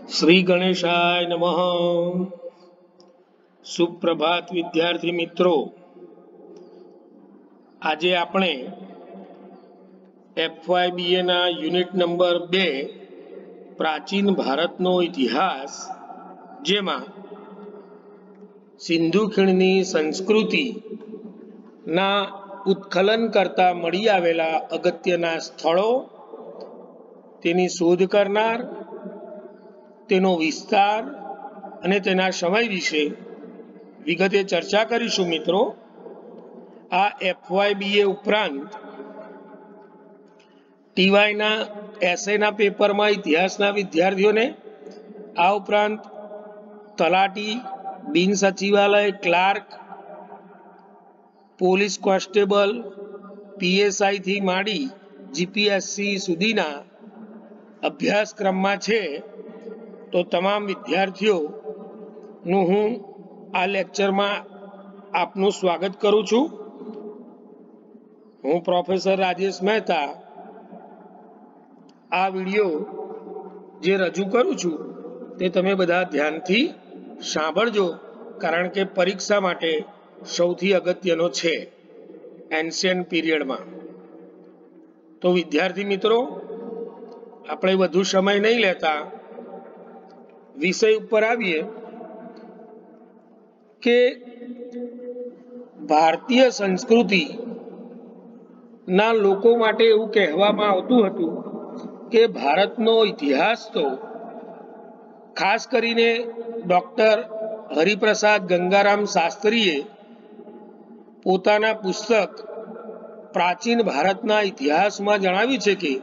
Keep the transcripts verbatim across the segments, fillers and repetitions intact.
श्री गणेशाय नमः। सुप्रभात विद्यार्थी मित्रों, आज आपणे एफवाय बीए ना यूनिट नंबर बे प्राचीन भारतनो इतिहास जेमा सिंधु खीणनी संस्कृति ना उत्खलन करता मળી आवेला अगत्यना स्थळो, तेनी शोध करनार, तेनो विस्तार अने तेना समय विषे विगते चर्चा करीशुं। मित्रों, आ एफवाय बीए उपरांत टीवाय ना एसए ना पेपर में इतिहास ना विद्यार्थियों ने आ उपरांत तलाटी, बिन सचिवालय क्लार्क, पोलीस कोन्स्टेबल, पीएसआई थी माड़ी जीपीएससी सुधीना अभ्यासक्रम में छे। तो तमाम विद्यार्थियों नु हूँ आ लेक्चर में आपनु स्वागत करूँ छूं। हूँ प्रोफेसर राजेश मेहता आ विडियो जे रजू करूँ छूं ते तमे बधा ध्यानथी सांभळजो, कारण के परीक्षा माटे सौथी अगत्यनो छे एन्शियंट पीरियड में। तो विद्यार्थी मित्रों, आपणे वधु समय नहीं लेता विषय पर आवीए के भारतीय संस्कृति ना लोको माटे एवुं कहेवामां आवतुं हतुं के भारतनो इतिहास तो खास करीने डॉक्टर हरिप्रसाद गंगाराम शास्त्रीए पोताना पुस्तक प्राचीन भारतना इतिहास में जणाव्युं छे के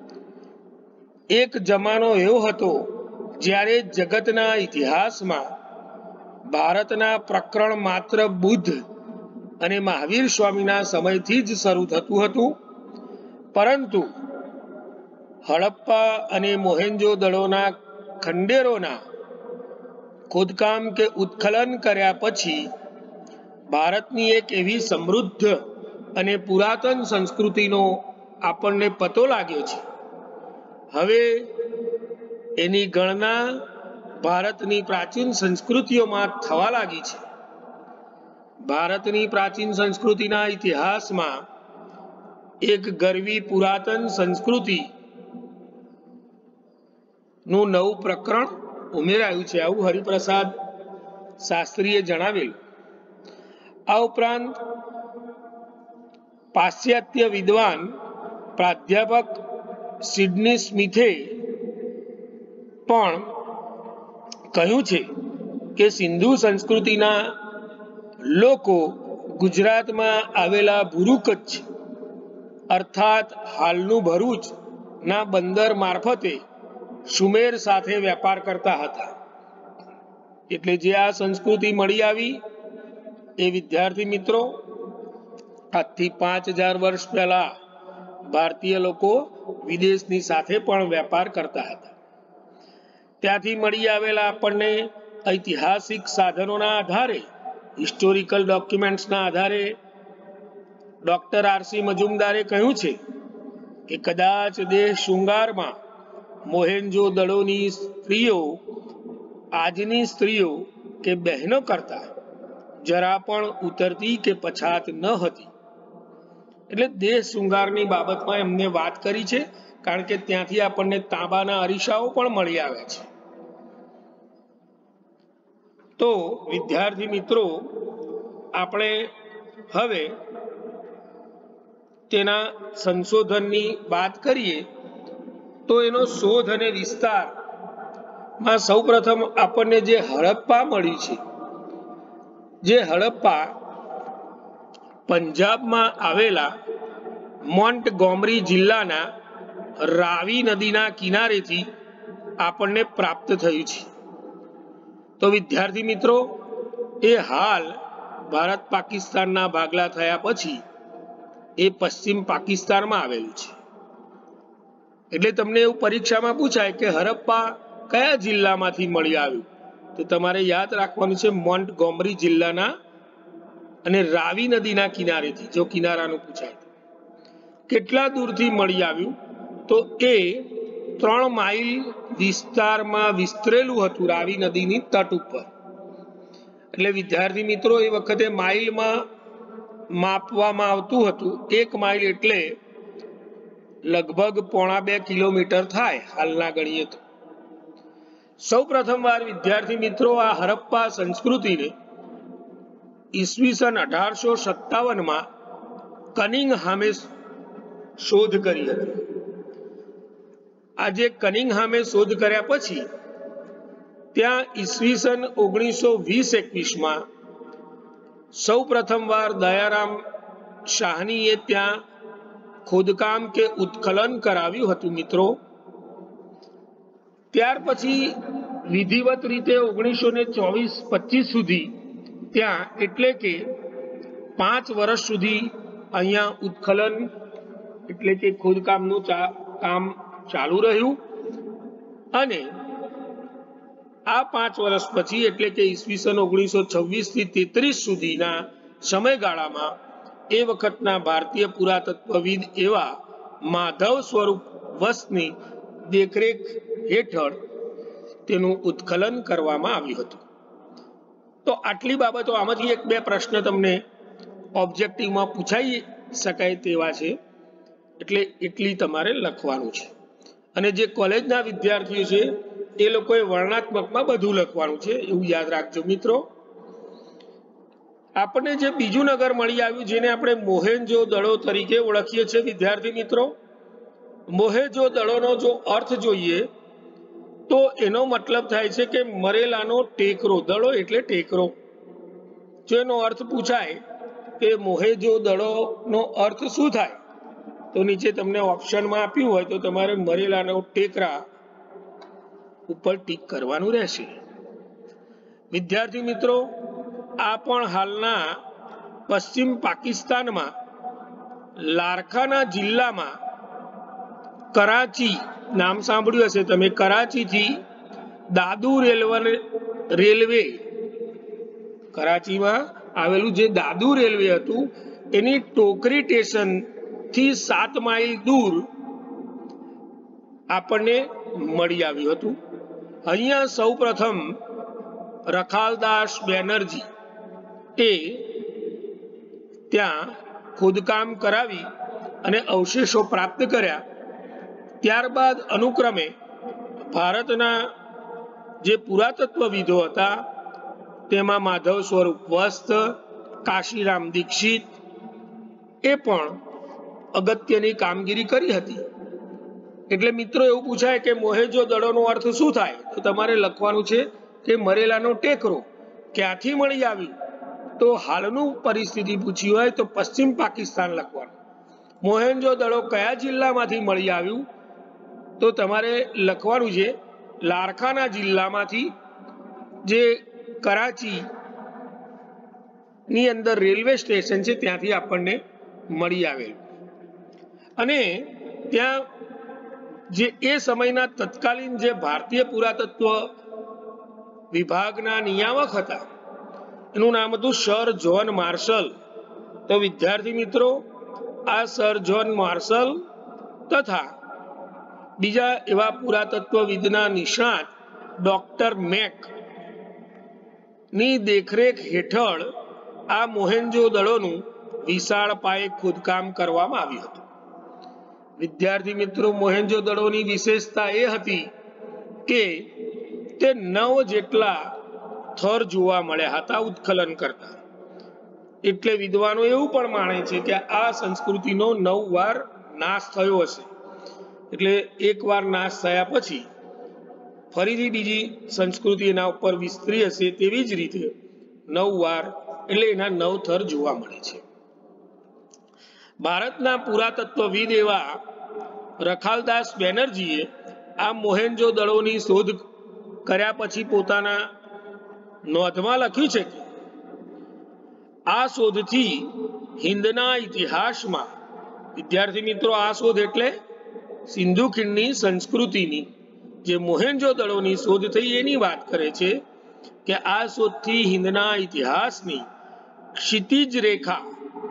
एक जमानो एवो हतो ज्यारे जगतना इतिहास में भारतना प्रकरण मात्र बुद्ध अने महावीर स्वामीना समयथी ज शरू थतुं हतुं, परंतु हड़प्पा अने मोहेंजोदड़ोना खंडेरोना खोदकाम के उत्खलन कर्या पछी भारतनी एक एवी समृद्ध अने पुरातन संस्कृतिनो आपणने पतो लाग्यो छे। हवे एनी गणना भारतनी प्राचीन संस्कृतिओं में थवा लागी छे। भारतनी प्राचीन संस्कृतिना इतिहास में एक गरवी पुरातन संस्कृति नु नवुं प्रकरण उमेरायुं छे, आवुं हरिप्रसाद शास्त्रीए जणावेल। आ उपरांत पाश्चात्य विद्वान प्राध्यापक सिडनी स्मिथे पण कह्युं छे के सिंधु संस्कृतिना लोको गुजरात में आवेला भुरुकच्छ अर्थात हालनु भरूच ना बंदर मार्फते सुमेर साथे व्यापार करता हता। एटले जे आ संस्कृति मળી आवी ए विद्यार्थी मित्रों आजथी पांच हजार वर्ष पहला भारतीय लोको विदेशनी साथे पण व्यापार करता हता। त्याथी मળી आवेला आपणने ऐतिहासिक साधनोना आधारे, हिस्टोरिकल डॉक्युमेंट्सना आधारे डॉक्टर आरसी मजुमदारे कह्युं छे के कदाच देश शुंगारमां मोहेंजोदड़ोनी स्त्रीओ आजनी स्त्रीओ के बहनों करता जरा पण उतरती के पछात न हती। एटले देश शुंगारनी बाबतमां एमणे वात करी छे, कारण के त्यांथी आपणने तांबाना अरीसाओ पण मળી आवे छे। तो विद्यार्थी मित्रों, आपणे हवे तेना संशोधननी बात करीए तो एनो शोध अने विस्तार में सौ प्रथम आपणने जे हड़प्पा मळी छे, जे हड़प्पा पंजाब में आवेला मोंटगोमरी जिल्लाना रावी नदीना किनारेथी आपणने प्राप्त थयुं छे। तो विद्यार्थी मित्रों, ए हाल भारत पाकिस्तानना भागला थया पछी ए पश्चिम पाकिस्तान में आवेलुं छे। एटले तमने एवुं परीक्षा में पूछाय के हड़प्पा कया जिल्लामांथी मળી आव्युं, तो तमारे याद राखवानुं छे मोंटगोमरी जिल्लाना अने रावी नदीना किनारेथी। जो किनारानुं पूछाय केटला दूरथी मળી आव्युं, तो ए ત્રણ માઇલ વિસ્તારમાં વિસ્તરેલું હતું રાવી નદીની તટ ઉપર. એટલે વિદ્યાર્થી મિત્રો એ વખતે માઇલમાં માપવામાં આવતું હતું. એક માઇલ એટલે લગભગ પોણા બે કિલોમીટર થાય હાલના ગણીએ તો. સૌ પ્રથમ વાર વિદ્યાર્થી મિત્રો આ હરપ્પા સંસ્કૃતિને ઈસવીસન અઢારસો સત્તાવન માં કનિંગહામે શોધ કરી હતી. આજે કનિંગહામે શોધ કર્યા પછી ત્યાં ઈસવીસન ઓગણીસો વીસ એકવીસ માં સૌ પ્રથમ વાર દયારામ શાહનીએ ત્યાં ખોદકામ કે ઉત્ખનન કરાવ્યું હતું મિત્રો. ત્યાર પછી વિધિવત રીતે ઓગણીસો ને ચોવીસ પચીસ સુધી ત્યાં એટલે કે પાંચ વર્ષ સુધી અહીંયા ઉત્ખનન એટલે કે ખોદકામનું કામ ચાલુ રહ્યું. અને આ પાંચ વર્ષ પછી એટલે કે ઈસવીસન ઓગણીસો છવ્વીસ થી તેત્રીસ સુધીના સમયગાળામાં એ વખતના ભારતીય પુરાતત્વવિદ એવા માધવ સ્વરૂપ વસની દેખરેખ હેઠળ તેનું ઉત્ખનન કરવામાં આવ્યું હતું. તો આટલી બાબતો, આમાંથી એક બે પ્રશ્ન તમને ઓબ્જેક્ટિવમાં પૂછાઈ શકાય તેવા છે, એટલે એટલી તમારે લખવાનું છે. અને જે કોલેજના વિદ્યાર્થીઓ છે એ લોકોએ વર્ણનાત્મકમાં બધું લખવાનું છે, એવું યાદ રાખજો મિત્રો. આપણને જે બીજું નગર મળી આવ્યું જેને આપણે મોહેન્જો દડો તરીકે ઓળખીએ છીએ વિદ્યાર્થી મિત્રો. મોહેન્જો દડોનો જો અર્થ જોઈએ તો એનો મતલબ થાય છે કે મરેલાનો ટેકરો. દડો એટલે ટેકરો. જો એનો અર્થ પૂછાય કે મોહેન્જો દડોનો અર્થ શું થાય તો નીચે તમને ઓપ્શનમાં આપ્યું હોય તો તમારે મરેલાનો ટેકરા ઉપર ટીક કરવાનું રહેશે. વિદ્યાર્થી મિત્રો, આ પણ હાલના પશ્ચિમ પાકિસ્તાનમાં લારકાના જિલ્લામાં કરાચી, નામ સાંભળ્યું હશે તમે, કરાચીથી દાદુ રેલવે રેલવે કરાચીમાં આવેલું જે દાદુ રેલવે હતું એની ટોકરી સ્ટેશન થી સાત માઇલ દૂર આપણને મળી આવ્યું હતું. અહીંયા સૌ પ્રથમ રખાલદાસ બેનર્જી એ ત્યાં ખોદકામ કરાવી અને અવશેષો પ્રાપ્ત કર્યા. ત્યારબાદ અનુક્રમે ભારતના જે પુરાતત્વવિદો હતા તેમાં માધવ સ્વરૂપ વસ્ત, કાશીરામ દીક્ષિત એ પણ અગત્યની કામગીરી કરી હતી. એટલે મિત્રો એવું પૂછાય કે મોહેન્જો દડોનો અર્થ શું થાય તો તમારે લખવાનું છે કે મરેલાનો ટેકરો. ક્યાંથી મળી આવ્યું તો હાલનું પરિસ્થિતિ પૂછી હોય તો પશ્ચિમ પાકિસ્તાન લખવાનું. મોહેન્જો દડો કયા જિલ્લામાંથી મળી આવ્યું તો તમારે લખવાનું છે લારકાના જિલ્લામાંથી, જે કરાચી ની અંદર રેલવે સ્ટેશન છે ત્યાંથી આપણને મળી આવેલું. અને ત્યાં જે એ સમયના તત્કાલીન જે ભારતીય પુરાતત્વ વિભાગના નિયામક હતા એનું નામ હતું સર જ્હોન માર્શલ. તો વિદ્યાર્થી મિત્રો, આ સર જ્હોન માર્શલ તથા બીજા એવા પુરાતત્વવિદના નિષ્ણાત ડોક્ટર મેક ની દેખરેખ હેઠળ આ મોહેન્જો દડોનું વિશાળ પાયે ખોદકામ કરવામાં આવ્યું હતું. વિદ્યાર્થી મિત્રો, મોહેન્જો દડોની વિશેષતા એ હતી કે તે નવ જેટલા થર જોવા મળ્યા હતા ઉત્ખનન કરતા. એટલે વિદ્વાનો એવું પણ માને છે કે આ સંસ્કૃતિનો નવ વાર નાશ થયો હશે. એટલે એક વાર નાશ થયા પછી ફરીથી બીજી સંસ્કૃતિ એના ઉપર વિસ્તરી હશે. તેવી જ રીતે નવ વાર એટલે એના નવ થર જોવા મળે છે. ભારતના પુરાતત્વવિદ એવા રખાલદાસ બેનર્જીએ આ મોહેન્જો દડોની શોધ કર્યા પછી પોતાના નોંધમાં લખ્યું છે કે આ શોધથી હિન્દના ઇતિહાસમાં, વિદ્યાર્થી મિત્રો આ શોધ એટલે સિંધુ ખીણની સંસ્કૃતિની જે મોહેન્જો દડોની શોધ થઈ એની વાત કરે છે કે આ શોધથી હિન્દના ઇતિહાસની ક્ષિતિજ રેખા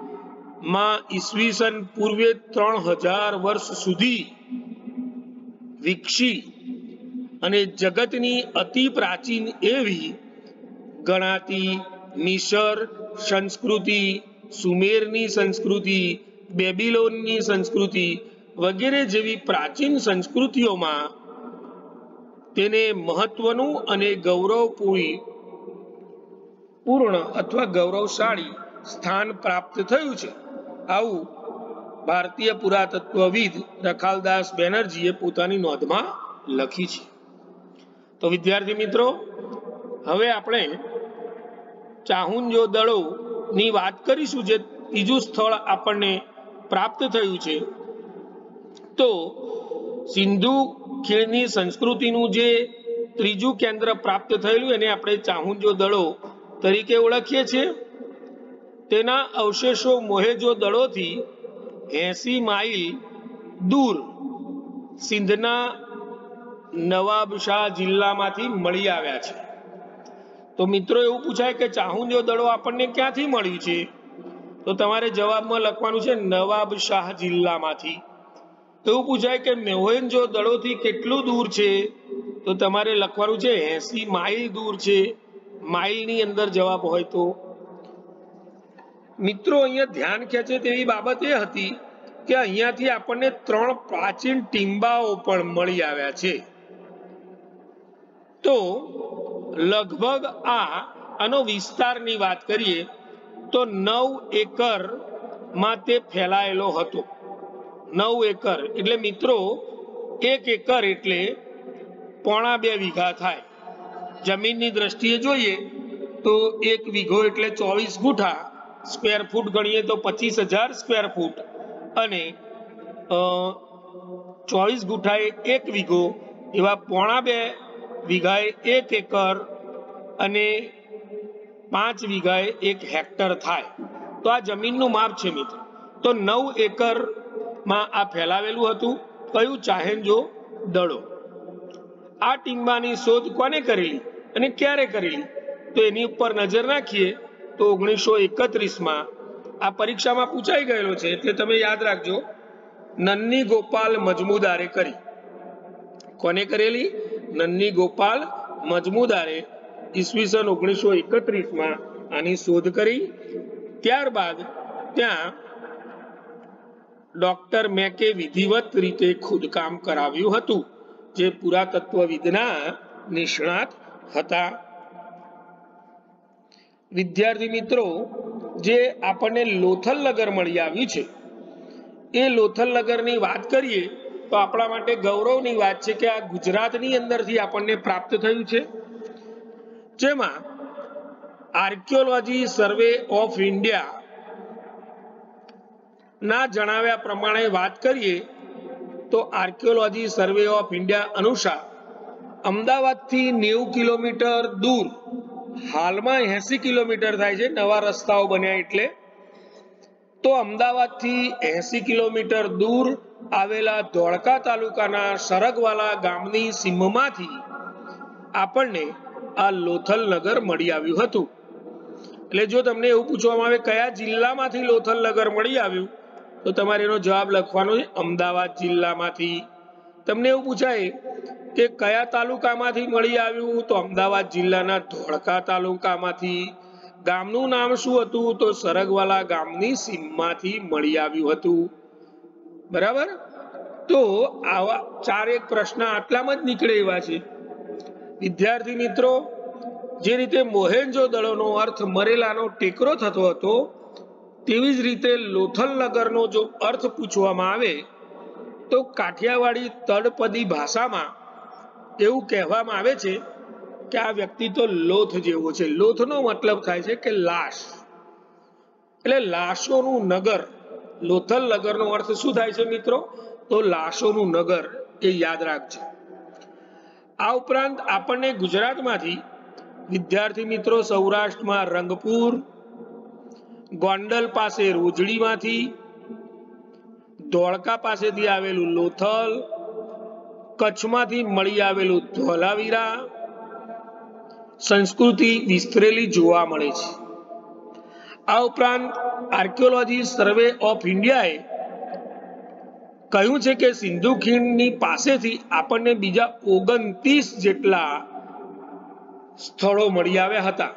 માં ઈસવીસન પૂર્વે ત્રણ હજાર વર્ષ સુધી વિકસી અને જગતની અતિ પ્રાચીન એવી ગણાતી મિસર સંસ્કૃતિ, સુમેરની સંસ્કૃતિ, બેબીલોનની સંસ્કૃતિ વગેરે જેવી પ્રાચીન સંસ્કૃતિઓમાં તેને મહત્વનું અને ગૌરવપૂર્ણ પૂર્ણ અથવા ગૌરવશાળી સ્થાન પ્રાપ્ત થયું છે, આવું ભારતીય પુરાતત્વવિદ રખાલદાસ બેનર્જીએ પોતાની નોંધમાં લખી છે. તો વિદ્યાર્થી મિત્રો, હવે આપણે ચાહુંજો દળોની વાત કરીશું, જે ત્રીજું સ્થળ આપણને પ્રાપ્ત થયું છે. તો સિંધુ ખીણની સંસ્કૃતિનું જે ત્રીજું કેન્દ્ર પ્રાપ્ત થયેલું એને આપણે ચાહુંજો દળો તરીકે ઓળખીએ છીએ. તેના અવશેષો મોહેજો દળોથી એસી માઇલ દૂર સિંધના નવાબશાહ જિલ્લામાંથી મળી આવ્યા છે. તો મિત્રો એવું પૂછાય કે ચાહુંજો દળો આપણને ક્યાંથી મળ્યું છે? તો તમારે જવાબમાં લખવાનું છે નવાબશાહ જિલ્લામાંથી. એવું પૂછાય કે મોહેજો દળોથી કેટલું દૂર છે? તો તમારે લખવાનું છે એસી માઇલ દૂર છે. માઇલની અંદર જવાબ હોય તો. મિત્રો, અહીંયા ધ્યાન ખેંચે તેવી બાબત એ હતી કે અહીંયાથી આપણને ત્રણ પ્રાચીન ટીંબાઓ પણ મળી આવ્યા છે. તો લગભગ આ આનો વિસ્તારની વાત કરીએ તો નવ એકર માં તે ફેલાયેલો હતો. નવ એકર એટલે મિત્રો એક એકર એટલે પોણા બે વીઘા થાય. જમીનની દ્રષ્ટિએ જોઈએ તો એક વીઘો એટલે ચોવીસ ગુઠા, સ્ક્વેર ફૂટ ગણીએ તો પચીસ હજાર સ્ક્વેર ફૂટ, અને ચોવીસ ગુઠાએ એક વીઘો, એવા પોણા બે વીઘાએ એક એકર અને પાંચ વીઘાએ એક હેક્ટર થાય. તો આ જમીનનું માપ છે મિત્રો. તો નવ એકર માં આ ફેલાવેલું હતું. કયું? ચાહુંજો દળો. આ ટીંબાની શોધ કોને કરેલી અને ક્યારે કરેલી? તો એની ઉપર નજર નાખીએ તો ઓગણીસો એકત્રીસ માં આ પરીક્ષામાં પૂછાઈ ગયેલો છે, એટલે તમે યાદ રાખજો. નન્ની ગોપાલ મજમુદારે કરી. કોને કરેલી? નન્ની ગોપાલ મજમુદારે ઈસવીસન ઓગણીસો એકત્રીસ માં આની શોધ કરી. ત્યારબાદ ત્યાં ડોક્ટર મેકે વિધિવત રીતે ખોદકામ કરાવ્યું હતું, જે પુરાતત્વવિદના નિષ્ણાત હતા. વિદ્યાર્થી મિત્રો, જે આપણને લોથલ નગર મળી આવ્યું છે, એ લોથલ નગરની વાત કરીએ તો આપણા માટે ગૌરવની વાત છે કે આ ગુજરાતની અંદરથી આપણને પ્રાપ્ત થયું છે. જેમાં આર્કિયોલોજી સર્વે ઓફ ઇન્ડિયા ના જણાવ્યા પ્રમાણે વાત કરીએ તો આર્કિયોલોજી સર્વે ઓફ ઇન્ડિયા અનુસાર અમદાવાદથી નેવું કિલોમીટર દૂર, હાલમાં એસી કિલોમીટર થાય છે નવા રસ્તાઓ બન્યા એટલે, તો અમદાવાદથી એસી કિલોમીટર દૂર આવેલા ધોળકા તાલુકાના સરગવાલા ગામની સીમમાંથી આપણને આ લોથલ નગર મળી આવ્યું હતું. એટલે જો તમને એવું પૂછવામાં આવે કયા જિલ્લામાંથી લોથલ નગર મળી આવ્યું, તો તમારે એનો જવાબ લખવાનો છે અમદાવાદ જિલ્લામાંથી. તમને એવું પૂછાય કે કયા તાલુકામાંથી મળી આવ્યું, તો અમદાવાદ જિલ્લાના ધોળકા તાલુકામાંથી. ગામનું નામ શું હતું, તો સરગવાલા ગામની સીમમાંથી મળી આવ્યું હતું. બરાબર. તો આવા ચાર એક પ્રશ્ન આટલામાં જ નીકળે એવા છે. વિદ્યાર્થી મિત્રો, જે રીતે મોહેંજો દળોનો અર્થ મરેલાનો ટેકરો થતો હતો, તેવી જ રીતે લોથલ નગરનો જો અર્થ પૂછવામાં આવે તો કાઠિયાવાડી તળપદી ભાષામાં એવું કહેવામાં આવે છે કે આ વ્યક્તિ તો લોથ જેવો છે. લોથનો મતલબ થાય છે કે લાશ, એટલે લાશોનું નગર. લોથલ નગરનો અર્થ શું થાય છે મિત્રો? તો લાશોનું નગર. એ યાદ રાખજો. આ ઉપરાંત આપણને ગુજરાતમાંથી વિદ્યાર્થી મિત્રો સૌરાષ્ટ્રમાં રંગપુર, ગોંડલ પાસે રોજડીમાંથી, ધોળકા પાસેથી આવેલું લોથલ, કચ્છમાંથી મળી આવેલું ધોલાવીરા સંસ્કૃતિ વિસ્તરેલી જોવા મળે છે. આ ઉપરાંત આર્કિયોલોજી સર્વે ઓફ ઇન્ડિયાએ કહ્યું છે કે સિંધુ ખીણની પાસેથી આપણને બીજા ઓગણત્રીસ જેટલા સ્થળો મળી આવ્યા હતા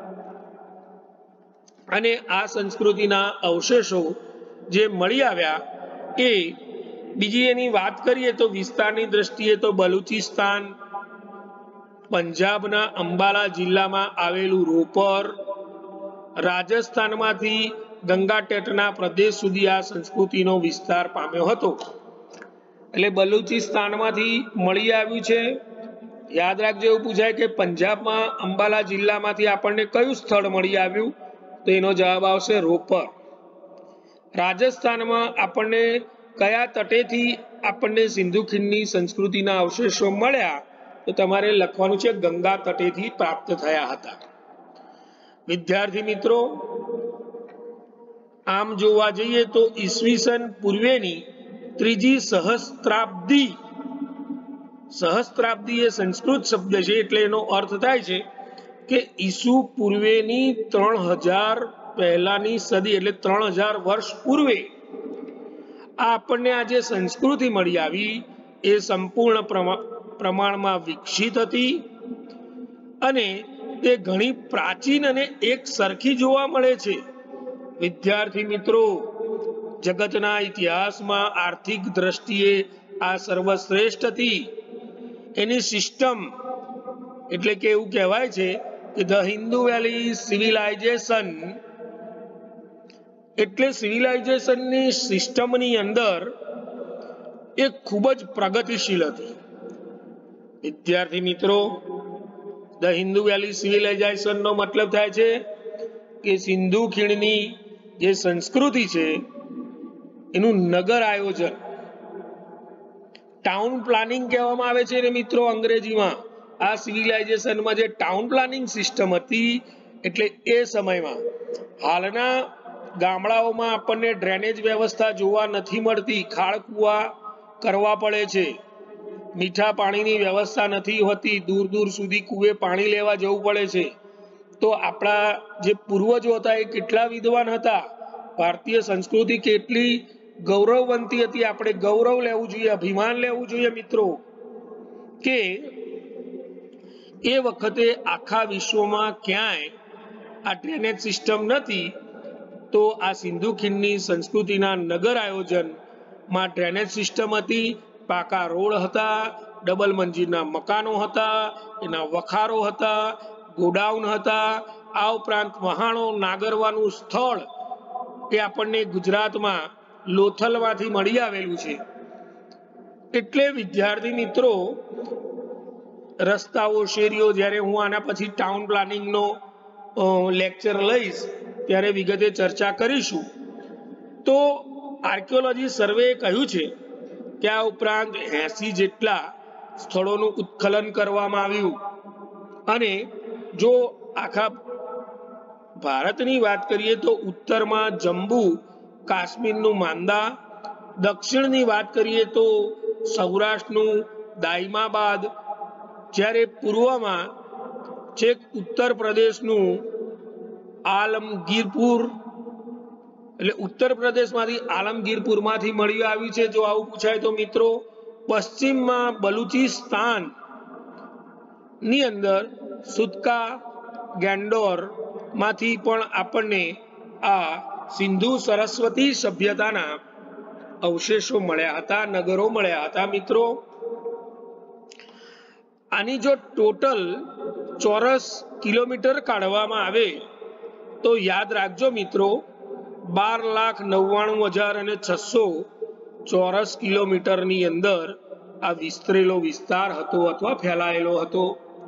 અને આ સંસ્કૃતિના અવશેષો જે મળી આવ્યા એ બીજી એની વાત કરીએ તો વિસ્તારની દ્રષ્ટિએ તો બલુચિસ્તાન, પંજાબના અંબાલા જિલ્લામાં આવેલું રોપર, રાજસ્થાનમાંથી ગંગાટેટના પ્રદેશ સુધી આ સંસ્કૃતિનો વિસ્તાર પામ્યો હતો. એટલે બલુચિસ્તાનમાંથી મળી આવ્યું છે. યાદ રાખજો, એવું પૂછાય કે પંજાબમાં અંબાલા જિલ્લામાંથી આપણને કયું સ્થળ મળી આવ્યું, તો એનો જવાબ આવશે રોપર. રાજસ્થાનમાં આપણને કયા તટેથી આપણને સિંધુ ખીણની સંસ્કૃતિના અવશેષો મળ્યા, તો તમારે લખવાનું છે ગંગા તટેથી પ્રાપ્ત થયા હતા. વિદ્યાર્થી મિત્રો, આમ જોવા જઈએ તો ઈસવીસન પૂર્વેની ત્રીજી સહસ્ત્રાબ્દી, સહસ્ત્રાબ્દી એ સંસ્કૃત શબ્દ છે એટલે એનો અર્થ થાય છે કે ઈસુ પૂર્વેની ત્રણ હજાર પહેલાની સદી એટલે ત્રણ હજાર વર્ષ પૂર્વે આ આપણને આ જે સંસ્કૃતિ મળી આવી એ સંપૂર્ણ પ્રમાણમાં વિકસિત હતી અને તે ઘણી પ્રાચીન અને એક સરખી જોવા મળે છે. વિદ્યાર્થી મિત્રો, જગતના ઇતિહાસમાં આર્થિક દ્રષ્ટિએ આ સર્વશ્રેષ્ઠ હતી. એની સિસ્ટમ એટલે કે એવું કહેવાય છે કે ધ હિન્દુ વેલી સિવિલાઇઝેશન એટલે સિવિલાઇઝેશનની સિસ્ટમની અંદર એ ખૂબ જ પ્રગતિશીલ હતી. વિદ્યાર્થી મિત્રો, ધ હિન્દુ વેલી સિવિલાઇઝેશનનો મતલબ થાય છે કે સિંધુ ખીણની જે સંસ્કૃતિ છે એનું નગર આયોજન, ટાઉન પ્લાનિંગ કહેવામાં આવે છે ને મિત્રો અંગ્રેજીમાં. આ સિવિલાઇઝેશનમાં જે ટાઉન પ્લાનિંગ સિસ્ટમ હતી એટલે એ સમયમાં હાલના ગામડાઓમાં આપણને ડ્રેનેજ વ્યવસ્થા જોવા નથી મળતી, ખાળકૂવા કરવા પડે છે, મીઠા પાણીની વ્યવસ્થા નથી હોતી, દૂર દૂર સુધી કૂવે પાણી લેવા જવું પડે છે. તો આપણા જે પૂર્વજો હતા એ કેટલા વિદ્વાન હતા, ભારતીય સંસ્કૃતિ કેટલી ગૌરવવંતી હતી. આપણે ગૌરવ લેવું જોઈએ, અભિમાન લેવું જોઈએ મિત્રો કે એ વખતે આખા વિશ્વમાં ક્યાંય આ ડ્રેનેજ સિસ્ટમ નથી, તો આ સિંધુ ખીણની સંસ્કૃતિના નગર આયોજનમાં ડ્રેનેજ સિસ્ટમ હતી, પાકા રોડ હતા, ડબલ મંજિલના મકાનો હતા, એના વખારો હતા, ગોડાઉન હતા. આ ઉપરાંત વહાણો નાગરવાનું સ્થળ એ આપણને ગુજરાતમાં લોથલમાંથી મળી આવેલું છે. એટલે વિદ્યાર્થી મિત્રો, રસ્તાઓ, શેરીઓ, જ્યારે હું આના પછી ટાઉન પ્લાનિંગનો લેક્ચર લઈશ ત્યારે વિગતે ચર્ચા કરીશું. તો આર્કિયોલોજી સર્વે કહ્યું છે કે આ ઉપરાંત એસી જેટલા સ્થળોનું ઉત્ખનન કરવામાં આવ્યું અને જો આખા ભારતની વાત કરીએ તો ઉત્તરમાં જંબુ કાશ્મીરનું માંદા, દક્ષિણની વાત કરીએ તો સૌરાષ્ટ્રનું દાયમાબાદ, જ્યારે પૂર્વમાં છેક ઉત્તર પ્રદેશનું આલમગીરપુર એટલે ઉત્તર પ્રદેશમાંથી આલમગીરપુરમાંથી મળી આવ્યું છે જો આવું પૂછાય તો મિત્રો. પશ્ચિમમાં બલુચિસ્તાન ની અંદર સુતકા ગેન્ડોર માંથી પણ આપણને આ સિંધુ સરસ્વતી સભ્યતાના અવશેષો મળ્યા હતા, નગરો મળ્યા હતા મિત્રો. આની જો ટોટલ ચોરસ કિલોમીટર કાઢવામાં આવે તો યાદ રાખજો મિત્રો, બાર લાખ નવ્વાણું હજાર અને છસો ચોરસ કિલોમીટરની અંદર આ વિસ્તરેલો વિસ્તાર હતો અથવા ફેલાયેલો હતો.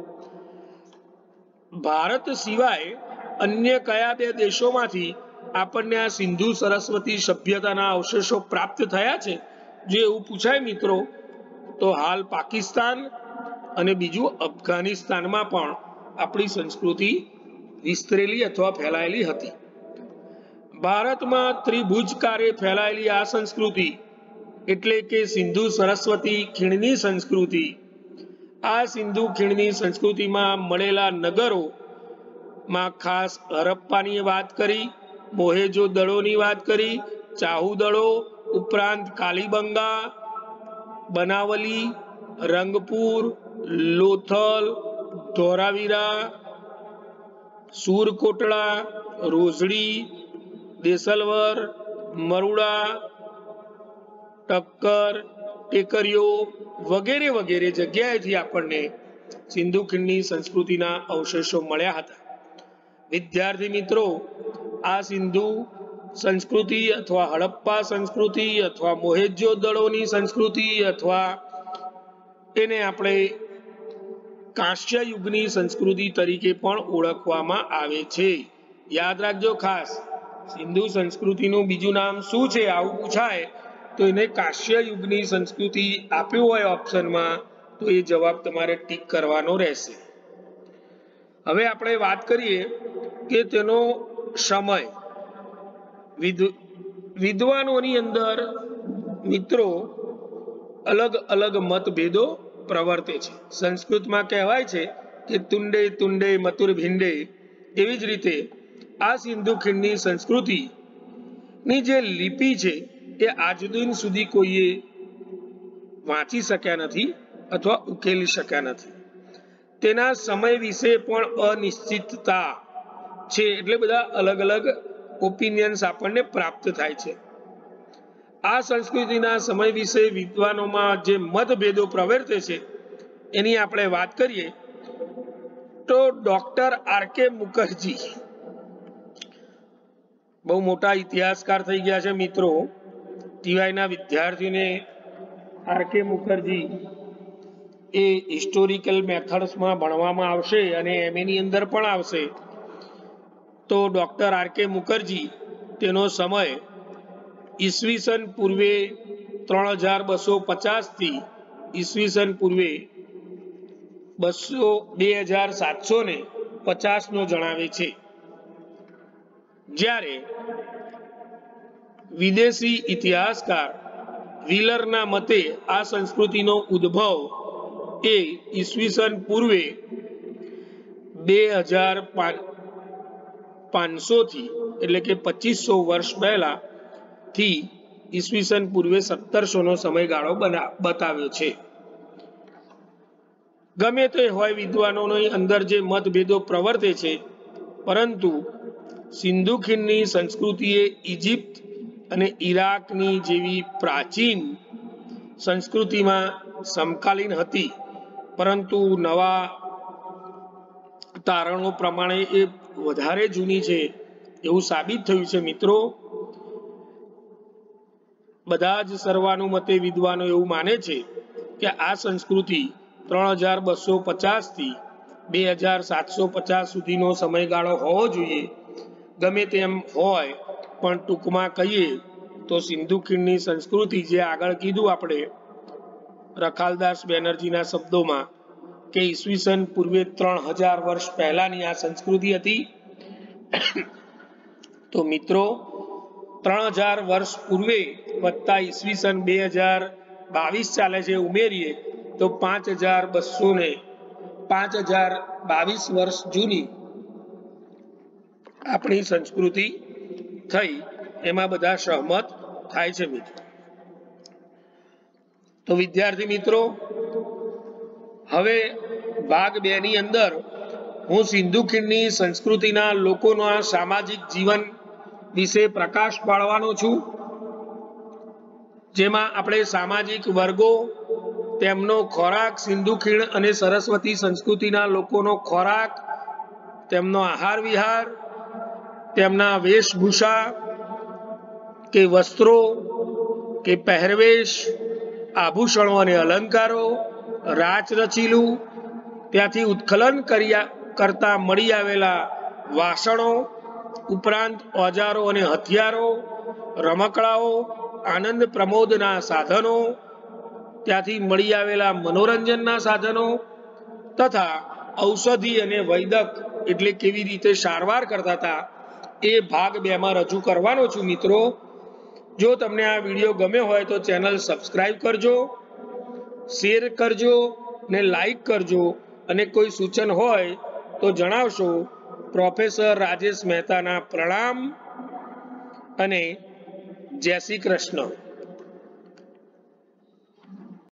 ભારત સિવાય અન્ય કયા બે દેશોમાંથી આપણને આ સિંધુ સરસ્વતી સભ્યતાના અવશેષો પ્રાપ્ત થયા છે જો એવું પૂછાય મિત્રો, તો હાલ પાકિસ્તાન અને બીજું અફઘાનિસ્તાનમાં પણ આપણી સંસ્કૃતિ વિસ્તરેલી અથવા ફેલાયેલી હતી. ભારતમાં ત્રિભુજકારે ફેલાયેલી આ સંસ્કૃતિ એટલે કે સિંધુ સરસ્વતી ખીણની સંસ્કૃતિ, આ સિંધુ ખીણની સંસ્કૃતિમાં મળેલા નગરો માં ખાસ હરપ્પાની વાત કરી, મોહેજો દડોની વાત કરી, ચાહુ દડો उपरांत कालीबंगा, बनावली, रंगपुर, लोथल, धोरावीरा, सूरकोटड़ा, रोजड़ी, देसलवर, मरुड़ा, टक्कर, टेकरियो वगैरह वगैरह जग्याएथी आपने सिंधु खीणनी संस्कृतिना अवशेषो मळ्या हता। विद्यार्थी मित्रों, आ सिंधु संस्कृति अथवा हड़प्पा संस्कृति अथवा मोहेंजोदड़ोनी संस्कृति अथवा एने आपणे कांस्य युगनी संस्कृति तरीके पण ओळखवामां आवे छे। याद राखजो खास, सिंधु संस्कृतिनुं बीजुं नाम शुं छे आवुं पूछाय तो एने कांस्य युगनी संस्कृति आप्यो होय ऑप्शन में तो ये जवाब तमारे टीक करवानो रहेशे। हवे आपणे वात करीए के तेनो समय। विद विद्वानोनी अंदर मित्रों अलग अलग मतभेदो प्रवर्ते छे। संस्कृत में कहेवाय छे कि तुंडे तुंडे मतुर भिंडे, एवी ज रीते आ सिंधु खीणनी संस्कृति नी जे लिपि छे ए आज दिन सुधी कोईए वांची शक्या नथी अथवा उकेली शक्या नथी। तेना समय विषे पण अनिश्चितता छे, एटले बधा अलग अलग ओपिनियन्स आपणे प्राप्त थाय छे। आ संस्कृतिना समय विषे विद्वानोमां जे मतभेदो प्रवर्ते छे एनी आपणे वात करीए तो डॉक्टर आर के मुखर्जी बहु मोटा इतिहासकार थई गया छे मित्रों। टीवाय ना विद्यार्थी ने आर के मुखर्जी ए हिस्टोरिकल मेथड्स में भणवामां आवशे अने एमए नी अंदर पण आवशे। तो डॉक्टर आर के मुखर्जी तेनो समय ईस्वीसन पूर्वे त्रण हजार बसो पचास थी ईस्वीसन पूर्वे बसो बे हजार सात सौ ने पचास नो जणावे छे। ज्यारे विदेशी इतिहासकार व्हीलर ना मते आ संस्कृति नो उद्भव ए ईस्वीसन पूर्वे बे हजार पांचसो थी एटले के पच्चीस सौ वर्ष पहला थी ईस्वीसन पूर्वे सत्तरसो नो समयगाळो बताव्यो छे। गमे ते होय विद्वानोनी अंदर जे मतभेदो प्रवर्ते छे, परंतु सिंधु खीणनी संस्कृतिए इजिप्त अने इराकनी जेवी प्राचीन संस्कृति में समकालीन हती, परंतु नवा तारणों प्रमाणे ए वधारे जूनी छे एवुं साबित थयुं छे। मित्रों, बधा ज सर्वानुमते विद्वानो एवुं माने छे कि आ संस्कृति त्रण हजार बसो पचास थी बे हजार सात सौ पचास सुधीनो समयगाळो होवो जोईए। गमे तेम होय पण टूंकमां कहीए तो सिंधु खीणनी संस्कृति जे आगळ कीधुं आपणे रखालदास बेनर्जीना शब्दोमां के ईस्वीसन पूर्वे त्रण हजार वर्ष पहलानी आ संस्कृति हती। तो मित्रों, त्रण हजार वर्ष पूर्वे वत्ता ईस्वीसन बे हजार बावीस चाले छे उमेरीए तो पांच हजार बसो ने पांच हजार बावीस वर्ष जूनी अपनी संस्कृति थई, एमां बधा सहमत थाय छे मित्रों। तो विद्यार्थी मित्रों, हवे भाग बे नी अंदर हूँ सिंधु खीणनी संस्कृतिना लोकोना सामाजिक जीवन विषे प्रकाश पाडवानो छुं, जेमां आपणे सामाजिक वर्गो, तेमनो खोराक, सिंधु खीण अने सरस्वती संस्कृतिना लोकोनो खोराक, तेमनो आहार विहार, तेमना वेशभूषा के वस्त्रों के पहरवेश, आभूषणों अने अलंकारो, राच रचीलू, त्यांथी उत्खलन कर्या करता मळी आवेला वासणों, उपरांत औजारो अने हथियारो, रमकड़ाओ, आनंद प्रमोदना साधनों, त्यांथी मळी आवेला मनोरंजनना साधनों तथा औषधि अने वैदक एटले केवी रीते सारवार करता था ए भाग बे मां रजू करवानो छुं। मित्रों, जो तमने आ विडियो गम्यो होय तो चेनल सब्सक्राइब करजो, शेर करजो ने लाइक करजो अने कोई सूचन होय तो जणावशो। प्रोफेसर राजेश मेहताना प्रणाम अने जय श्री कृष्ण।